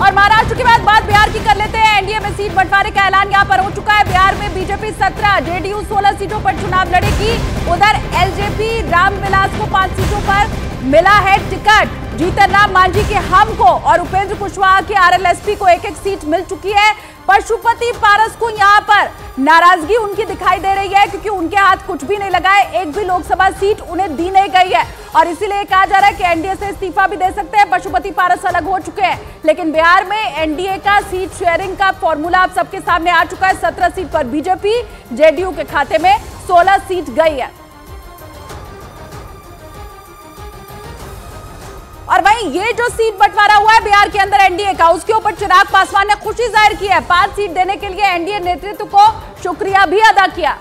और महाराष्ट्र के बाद बात बिहार की कर लेते हैं। एनडीए में सीट बंटवारे का ऐलान यहां पर हो चुका है। बिहार में बीजेपी 17, जेडीयू 16 सीटों पर चुनाव लड़ेगी। उधर एलजेपी रामविलास को 5 सीटों पर मिला है टिकट। जीतन राम मांझी के हम को और उपेंद्र कुशवाहा के आरएलएसपी को एक-एक सीट मिल चुकी है। पशुपति पारस को यहां पर नाराजगी उनकी दिखाई दे रही है, क्योंकि उनके हाथ कुछ भी नहीं लगा है, एक भी लोकसभा सीट उन्हें दी नहीं गई है और इसीलिए कहा जा रहा है कि एनडीए से इस्तीफा भी दे सकते हैं। पशुपति पारस अलग हो चुके हैं, लेकिन बिहार में एनडीए का सीट शेयरिंग का फॉर्मूला आप सबके सामने आ चुका है। 17 सीट पर बीजेपी, जेडीयू के खाते में 16 सीट गई है। और वहीं ये जो सीट बंटवारा हुआ है बिहार के अंदर एनडीए का, उसके ऊपर चिराग पासवान ने खुशी जाहिर की है। 5 सीट देने के लिए एनडीए नेतृत्व को शुक्रिया भी अदा किया।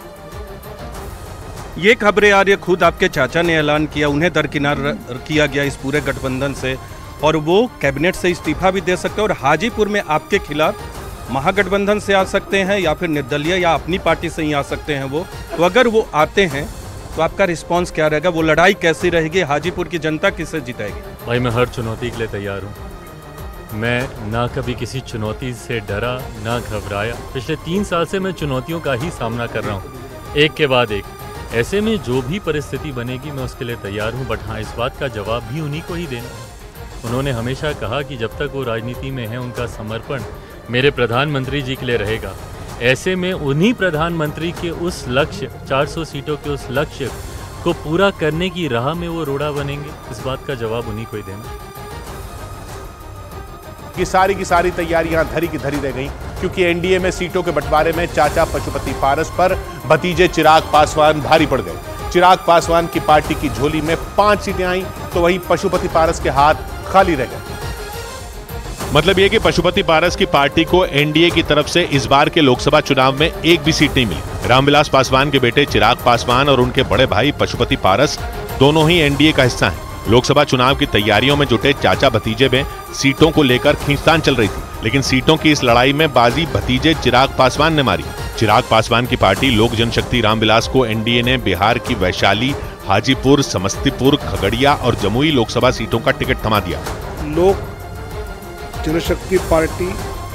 ये खबरें आ रही है, खुद आपके चाचा ने ऐलान किया, उन्हें दरकिनार किया गया इस पूरे गठबंधन से और वो कैबिनेट से इस्तीफा भी दे सकते हैं और हाजीपुर में आपके खिलाफ महागठबंधन से आ सकते हैं या फिर निर्दलीय या अपनी पार्टी से ही आ सकते हैं वो। तो अगर वो आते हैं तो आपका रिस्पांस क्या रहेगा? वो लड़ाई कैसी रहेगी? हाजीपुर की जनता किसे जिताएगी? भाई मैं हर चुनौती के लिए तैयार हूँ। मैं ना कभी किसी चुनौती से डरा ना घबराया। पिछले 3 साल से मैं चुनौतियों का ही सामना कर रहा हूँ, एक के बाद एक। ऐसे में जो भी परिस्थिति बनेगी मैं उसके लिए तैयार हूँ, बट हाँ इस बात का जवाब भी उन्हीं को ही देना है। उन्होंने हमेशा कहा कि जब तक वो राजनीति में है उनका समर्पण मेरे प्रधानमंत्री जी के लिए रहेगा। ऐसे में उन्हीं प्रधानमंत्री के उस लक्ष्य 400 सीटों के उस लक्ष्य को पूरा करने की राह में वो रोड़ा बनेंगे, इस बात का जवाब उन्हीं को ही देना। की सारी तैयारियां धरी की धरी रह गई, क्योंकि एनडीए में सीटों के बंटवारे में चाचा पशुपति पारस पर भतीजे चिराग पासवान भारी पड़ गए। चिराग पासवान की पार्टी की झोली में 5 सीटें आई, तो वहीं पशुपति पारस के हाथ खाली रह गए। मतलब यह कि पशुपति पारस की पार्टी को एनडीए की तरफ से इस बार के लोकसभा चुनाव में एक भी सीट नहीं मिली। रामविलास पासवान के बेटे चिराग पासवान और उनके बड़े भाई पशुपति पारस दोनों ही एनडीए का हिस्सा हैं। लोकसभा चुनाव की तैयारियों में जुटे चाचा भतीजे में सीटों को लेकर खींचतान चल रही थी, लेकिन सीटों की इस लड़ाई में बाजी भतीजे चिराग पासवान ने मारी। चिराग पासवान की पार्टी लोक जनशक्ति रामविलास को एनडीए ने बिहार की वैशाली, हाजीपुर, समस्तीपुर, खगड़िया और जमुई लोकसभा सीटों का टिकट थमा दिया। लोक जनशक्ति पार्टी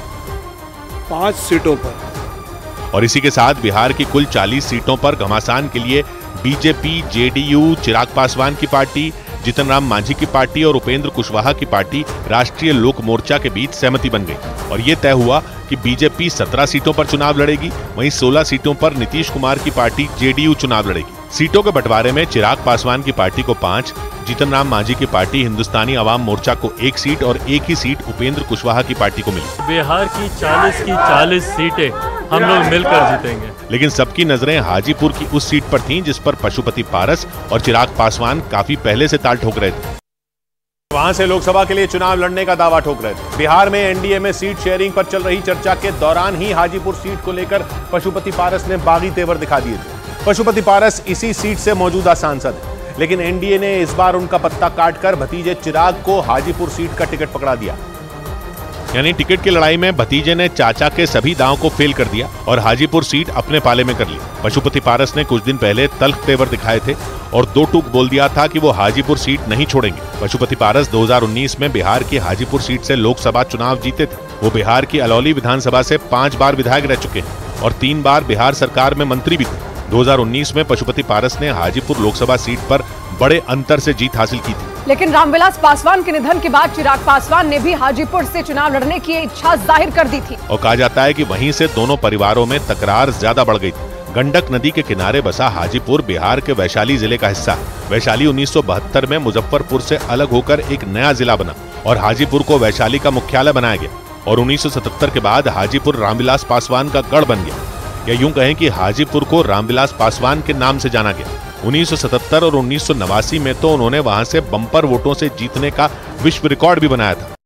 5 सीटों पर और इसी के साथ बिहार की कुल 40 सीटों पर घमासान के लिए बीजेपी, जेडीयू, चिराग पासवान की पार्टी, जीतन राम मांझी की पार्टी और उपेंद्र कुशवाहा की पार्टी राष्ट्रीय लोक मोर्चा के बीच सहमति बन गई और ये तय हुआ कि बीजेपी 17 सीटों पर चुनाव लड़ेगी, वहीं 16 सीटों पर नीतीश कुमार की पार्टी जेडीयू चुनाव लड़ेगी। सीटों के बंटवारे में चिराग पासवान की पार्टी को 5, जीतन राम मांझी की पार्टी हिंदुस्तानी आवाम मोर्चा को 1 सीट और एक ही सीट उपेंद्र कुशवाहा की पार्टी को मिली। बिहार की 40 सीटें हम लोग मिलकर जीतेंगे। लेकिन सबकी नजरें हाजीपुर की उस सीट पर थीं जिस पर पशुपति पारस और चिराग पासवान काफी पहले से ताल ठोक रहे थे। वहां से लोकसभा के लिए चुनाव लड़ने का दावा ठोक रहे थे। बिहार में एनडीए में सीट शेयरिंग पर चल रही चर्चा के दौरान ही हाजीपुर सीट को लेकर पशुपति पारस ने बागी तेवर दिखा दिए थे। पशुपति पारस इसी सीट से मौजूदा सांसद है, लेकिन एनडीए ने इस बार उनका पत्ता काटकर भतीजे चिराग को हाजीपुर सीट का टिकट पकड़ा दिया। यानी टिकट की लड़ाई में भतीजे ने चाचा के सभी दांव को फेल कर दिया और हाजीपुर सीट अपने पाले में कर ली। पशुपति पारस ने कुछ दिन पहले तल्ख तेवर दिखाए थे और 2 टूक बोल दिया था कि वो हाजीपुर सीट नहीं छोड़ेंगे। पशुपति पारस 2019 में बिहार की हाजीपुर सीट से लोकसभा चुनाव जीते थे। वो बिहार की अलौली विधानसभा से 5 बार विधायक रह चुके हैं और 3 बार बिहार सरकार में मंत्री भी थे। 2019 में पशुपति पारस ने हाजीपुर लोकसभा सीट पर बड़े अंतर से जीत हासिल की थी। लेकिन रामविलास पासवान के निधन के बाद चिराग पासवान ने भी हाजीपुर से चुनाव लड़ने की इच्छा जाहिर कर दी थी और कहा जाता है कि वहीं से दोनों परिवारों में तकरार ज्यादा बढ़ गई थी। गंडक नदी के किनारे बसा हाजीपुर बिहार के वैशाली जिले का हिस्सा है। वैशाली 1972 में मुजफ्फरपुर से अलग होकर एक नया जिला बना और हाजीपुर को वैशाली का मुख्यालय बनाया गया और 1977 के बाद हाजीपुर रामविलास पासवान का गढ़ बन गया। या यूं कहें कि हाजीपुर को रामविलास पासवान के नाम से जाना गया। 1977 और 1989 में तो उन्होंने वहां से बम्पर वोटों से जीतने का विश्व रिकॉर्ड भी बनाया था।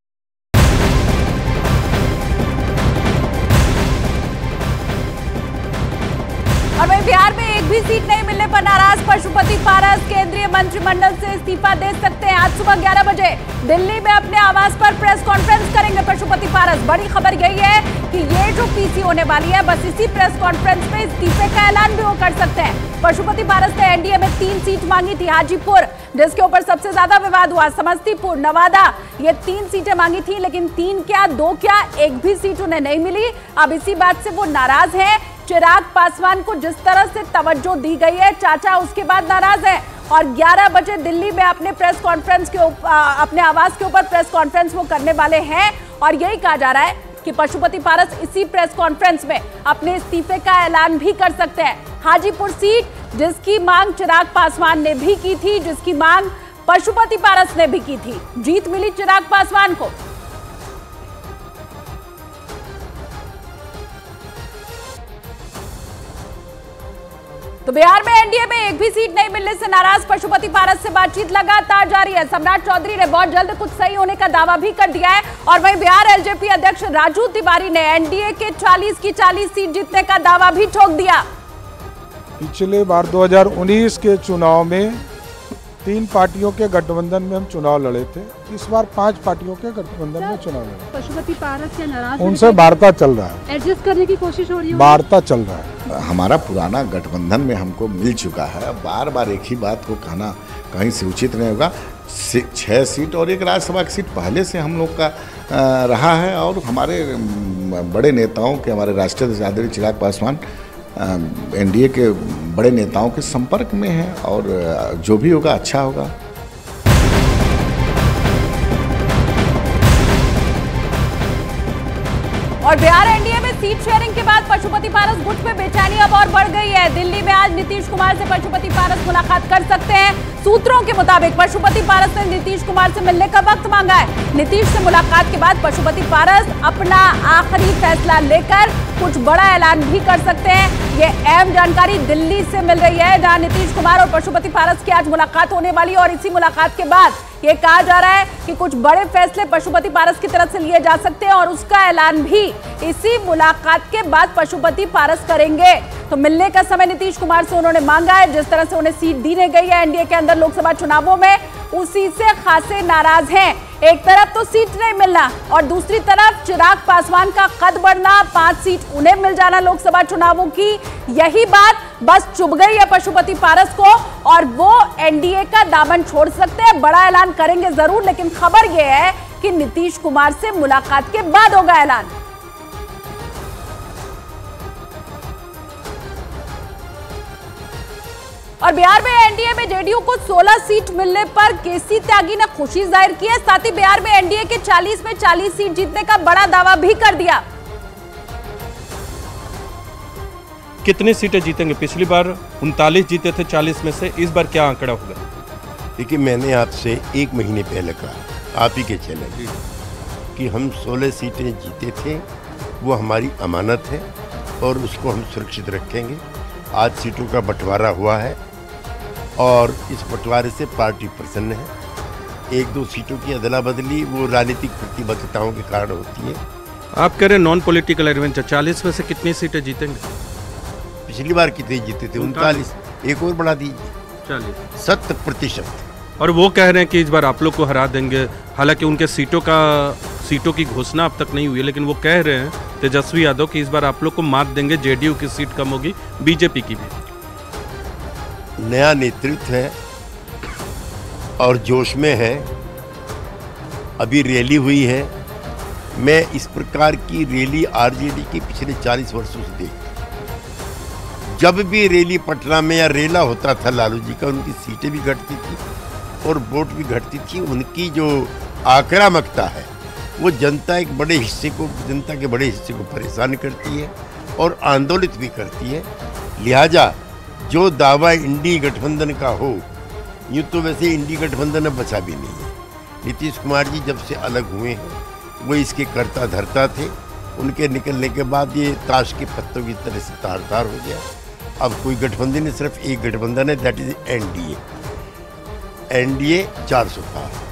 और वहीं बिहार में एक भी सीट नहीं मिलने पर नाराज पशुपति पारस केंद्रीय मंत्रिमंडल से इस्तीफा दे सकते हैं। आज सुबह 11 बजे दिल्ली में अपने आवास पर प्रेस कॉन्फ्रेंस करेंगे पशुपति पारस। बड़ी खबर यही है कि ये जो पीसी होने वाली है, बस इसी प्रेस कॉन्फ्रेंस में इस्तीफे का ऐलान भी वो कर सकते हैं। पशुपति पारस ने एनडीए में 3 सीट मांगी थी, हाजीपुर जिसके ऊपर सबसे ज्यादा विवाद हुआ, समस्तीपुर, नवादा, ये 3 सीटें मांगी थी, लेकिन 3 क्या 2 क्या, एक भी सीट उन्हें नहीं मिली। अब इसी बात से वो नाराज है। चिराग पासवान को जिस तरह से तवज्जो दी गई है, चाचा उसके बाद नाराज है और 11 बजे दिल्ली में अपने प्रेस कॉन्फ्रेंस के अपने आवास के ऊपर प्रेस कॉन्फ्रेंस वो करने वाले हैं और यही कहा जा रहा है कि पशुपति पारस इसी प्रेस कॉन्फ्रेंस में अपने इस्तीफे का ऐलान भी कर सकते हैं। हाजीपुर सीट जिसकी मांग चिराग पासवान ने भी की थी, जिसकी मांग पशुपति पारस ने भी की थी, जीत मिली चिराग पासवान को। तो बिहार में एनडीए में एक भी सीट नहीं मिलने से नाराज पशुपति पारस से बातचीत लगातार जारी है। सम्राट चौधरी ने बहुत जल्द कुछ सही होने का दावा भी कर दिया है और वहीं बिहार एलजेपी अध्यक्ष राजू तिवारी ने एनडीए के 40 की 40 सीट जीतने का दावा भी ठोक दिया। पिछले बार 2019 के चुनाव में 3 पार्टियों के गठबंधन में हम चुनाव लड़े थे, इस बार 5 पार्टियों के गठबंधन में चुनाव लड़े। पशुपति पारस के नाराज उनसे वार्ता चल रहा है, एडजस्ट करने की कोशिश हो रही है, वार्ता चल रहा है। हमारा पुराना गठबंधन में हमको मिल चुका है, बार बार एक ही बात को कहना कहीं से उचित नहीं होगा। 6 सीट और एक राज्यसभा की सीट पहले से हम लोग का रहा है और हमारे बड़े नेताओं के, हमारे राष्ट्रीय अध्यक्ष आदरणीय चिराग पासवान एनडीए के बड़े नेताओं के संपर्क में है और जो भी होगा अच्छा होगा। और बिहार एनडीए में सीट शेयरिंग के बाद पशुपति पारस गुट में बेचैनी अब और बढ़ गई है। दिल्ली में आज नीतीश कुमार से पशुपति पारस मुलाकात कर सकते हैं। सूत्रों के मुताबिक पशुपति पारस ने नीतीश कुमार से मिलने का वक्त मांगा है। नीतीश से मुलाकात के बाद पशुपति पारस अपना आखिरी फैसला लेकर कुछ बड़ा ऐलान भी कर सकते हैं। ये अहम जानकारी दिल्ली से मिल रही है, जहां नीतीश कुमार और पशुपति पारस की आज मुलाकात होने वाली है और इसी मुलाकात के बाद ये कहा जा रहा है कि कुछ बड़े फैसले पशुपति पारस की तरफ से लिए जा सकते हैं और उसका ऐलान भी इसी मुलाकात के बाद पशुपति पारस करेंगे। तो मिलने का समय नीतीश कुमार से उन्होंने मांगा है। जिस तरह से उन्हें सीट दी नहीं गई है एनडीए के अंदर लोकसभा चुनावों में, उसी से खासे नाराज हैं। एक तरफ तो सीट नहीं मिलना और दूसरी तरफ चिराग पासवान का कद बढ़ना, 5 सीट उन्हें मिल जाना लोकसभा चुनावों की, यही बात बस चुभ गई है पशुपति पारस को और वो एनडीए का दामन छोड़ सकते हैं। बड़ा ऐलान करेंगे जरूर, लेकिन खबर यह है कि नीतीश कुमार से मुलाकात के बाद होगा ऐलान। और बिहार में एनडीए में जेडीयू को 16 सीट मिलने पर केसी त्यागी ने खुशी जाहिर की है। साथ ही बिहार में एनडीए के 40 में 40 सीट जीतने का बड़ा दावा भी कर दिया। कितनी सीटें जीतेंगे? पिछली बार 39 जीते थे 40 में से, इस बार क्या आंकड़ा होगा? देखिए, मैंने आपसे 1 महीने पहले कहा आप ही के चैनल कि हम 16 सीटें जीते थे, वो हमारी अमानत है और उसको हम सुरक्षित रखेंगे। आज सीटों का बंटवारा हुआ है और इस बंटवारे से पार्टी प्रसन्न है। 1-2 सीटों की अदला बदली वो राजनीतिक प्रतिबद्धताओं के कारण होती है। आप कह रहे हैं नॉन पॉलिटिकल एडवेंचर, 40 में से कितनी सीटें जीतेंगे? पिछली बार कितने जीते थे? 39। एक और बढ़ा दीजिए, 40। 100%। और वो कह रहे हैं कि इस बार आप लोग को हरा देंगे। हालांकि उनके सीटों की घोषणा अब तक नहीं हुई है, लेकिन वो कह रहे हैं तेजस्वी यादव कि इस बार आप लोग को मात देंगे, जेडीयू की सीट कम होगी, बीजेपी की भी। नया नेतृत्व है और जोश में है, अभी रैली हुई है। मैं इस प्रकार की रैली आरजेडी की पिछले 40 वर्षों से देखता हूं। जब भी रैली पटना में या रेला होता था लालू जी का, उनकी सीटें भी घटती थी और वोट भी घटती थी। उनकी जो आक्रामकता है वो जनता के बड़े हिस्से को परेशान करती है और आंदोलित भी करती है। लिहाजा जो दावा इंडी गठबंधन का हो, यूँ तो वैसे इंडी गठबंधन अब बचा भी नहीं है। नीतीश कुमार जी जब से अलग हुए हैं वो इसके कर्ता धर्ता थे। उनके निकलने के बाद ये ताश के पत्तों की तरह से तार तार हो गया। अब कोई गठबंधन नहीं, सिर्फ एक गठबंधन है, that is NDA. NDA 400 par.